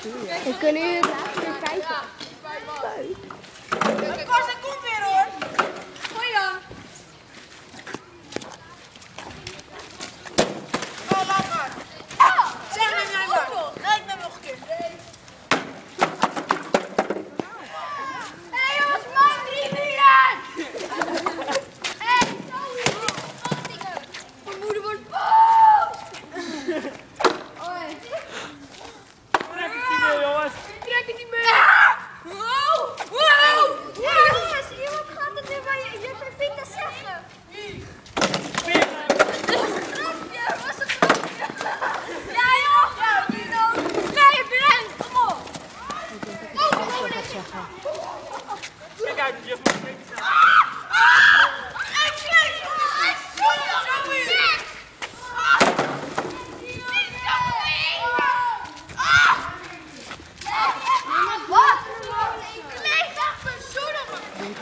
We kunnen hier weer kijken. Kors, dat komt weer hoor. Gooi dan. Oh, laat maar. Zeg, neem jij maar. Nee, ik neem nog een keer. Hé jongens, man, 3 minuten! Mijn moeder wordt boos! Trek het niet meer, jongens. Trek het niet meer! Wow! Jongens, iemand gaat het nu bij je vindt dat zeggen. Grapje, was een grapje. Ja joh! Nee, Brent, kom op! Kijk uit, juf, maar kijk. Wat? Kleed achter, zo dan maar.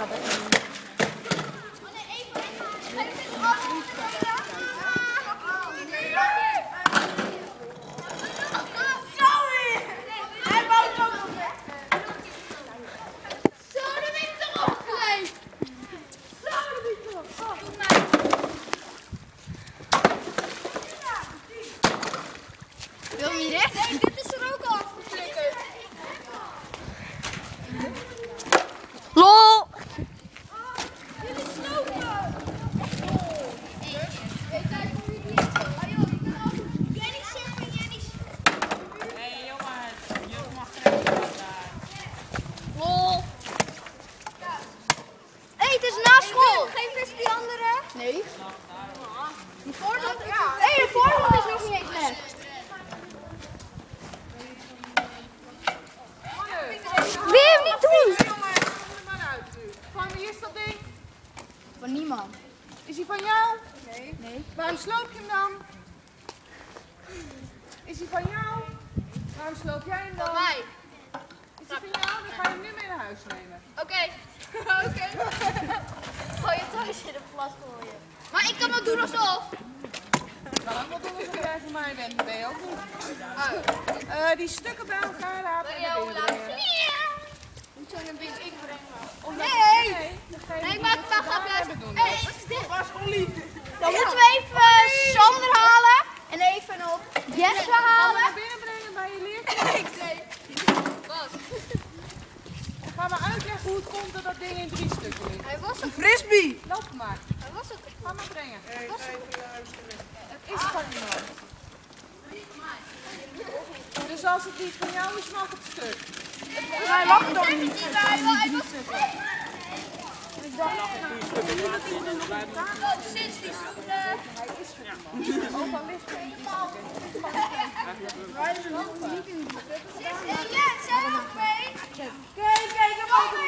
Wil je niet recht? Nee, dit is er ook al afgeflikkerd. LOL! Jullie slopen! Hé, jongens. Juf mag trekken daar. LOL! Hé, het is na school! Geen vis die andere? Nee. Die voorhand? Ja. Hé, de voorhand is nog niet eens net. Wil je hem niet doen? Jongens, kom er maar uit. Van wie is dat ding? Van niemand. Is hij van jou? Nee. Waarom sloop je hem dan? Is hij van jou? Waarom sloop jij hem dan? Van mij. Is hij van jou? Dan ga je hem nu mee naar huis nemen. Oké. Oké. Gooi je thuis in de plas gooien. Maar ik kan wel doen alsof. Nou, wat doen als jij van mij bent? Ben je ook niet? Die stukken bij elkaar rapen en naar binnen brengen. Moet zo naar binnen. Ik breng hem. Nee! Nee, ik maak het wel grapjes. Hé, wat is dit? Was Ollie. Dan moeten we even Sander halen. En even nog Jesse Naar halen. binnen brengen bij je leerkracht. Wat? Ga maar uitleggen hoe het komt dat dat ding in 3 stukken ligt. Hij was ook. Frisbee! Loop maar. Hij was ook. Ga maar brengen. Het is van iemand. Dus als het niet van jou is, mag het stuk. Hij lag nog niet. Sinds die zoenen. Ook al ligt er niet. Ja, zelf mee. Kijk, ik heb ook een